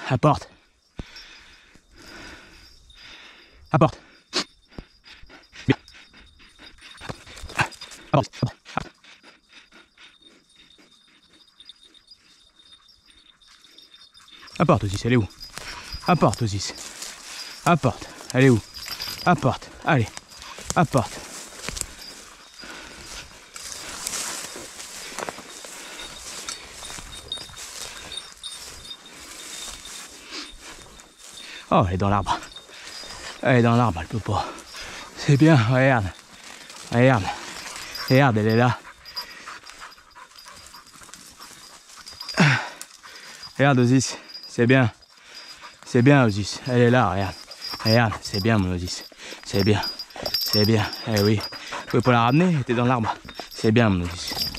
Apporte. Apporte. Bien. Apporte. Apporte Osis, elle est où? Apporte Osis. Apporte. Elle est où? Apporte. Allez. Apporte. Oh, elle est dans l'arbre. Elle est dans l'arbre, elle peut pas. C'est bien, regarde. Regarde. Regarde, elle est là. Regarde Osis, c'est bien. C'est bien Osis, elle est là, regarde. Regarde, c'est bien mon Osis. C'est bien. C'est bien. Eh oui. Vous pouvez pas la ramener, elle était dans l'arbre. C'est bien mon Osis.